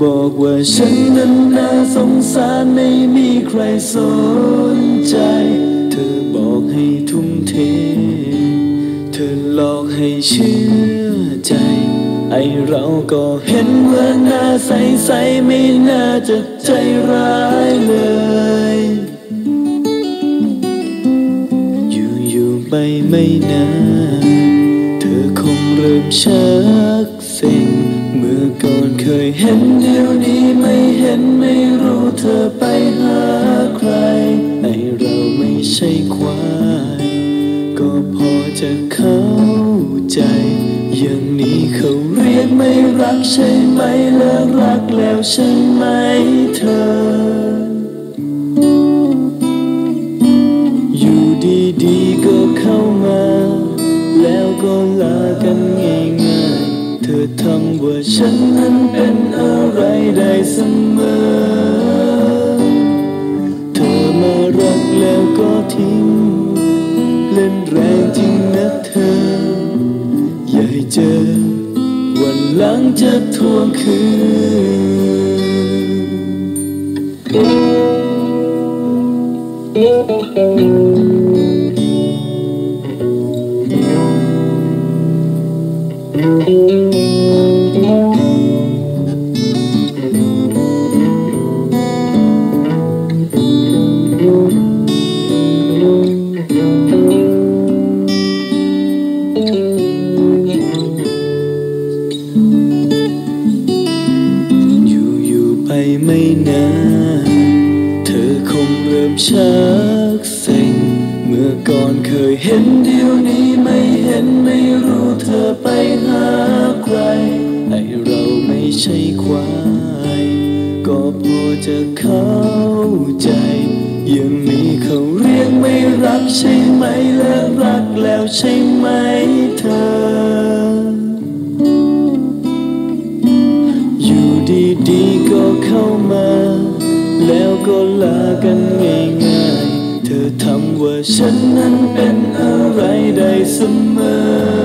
บอกว่าฉันนั้นน่าสงสารไม่มีใครสนใจเธอบอกให้ทุ่มเทเธอหลอกให้เชื่อใจไอเราก็เห็นว่าหน้าใสๆไม่น่าจะใจร้ายเลยอยู่ไปไม่นานเธอคงเริ่มชักเซ็งเมื่อก่อนเคยเห็นเดี๋ยวนี้ไม่เห็นไม่รู้เธอไปหาใครไอเราไม่ใช่ควายก็พอจะเข้าใจอย่างนี้เขาเรียกไม่รักใช่ไหมเลิกรักแล้วใช่ไหมเธออยู่ดีๆก็เข้ามาแล้วก็ลากันง่ายๆเธอทำว่าฉันนั้นเป็นอะไรได้เสมอเธอมารักแล้วก็ทิ้งเล่นแรงจริงนะเธออย่าให้เจอวันหลังจะทวงคือยู่ไปไม่นานเธอคงเริ่มชักเซ็งเมื่อก่อนเคยเห็นเดี๋ยวนี้ไม่เห็นไม่รู้เธอไปหาใครไอเราไม่ใช่ควายก็พอจะเข้าใจอย่างนี้เขาเรียกไม่รักใช่ไหมเลิกรักแล้วใช่ไหมเธออยู่ดีๆก็เข้ามาแล้วก็ลากันง่ายๆเธอทำว่าฉันนั้นเป็นอะไรได้เสมอ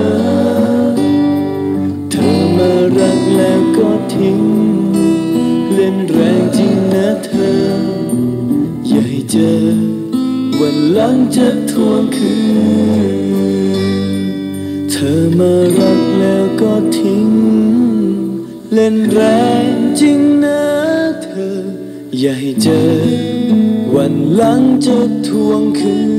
เธอมารักแล้วก็ทิ้งเล่นแรงจริงนะเธออย่าให้เจอวันหลังจะทวงคืนเธอมารักแล้วก็ทิ้งเล่นแรงจริงนะเธออย่าให้เจอวันหลังจะทวงคืน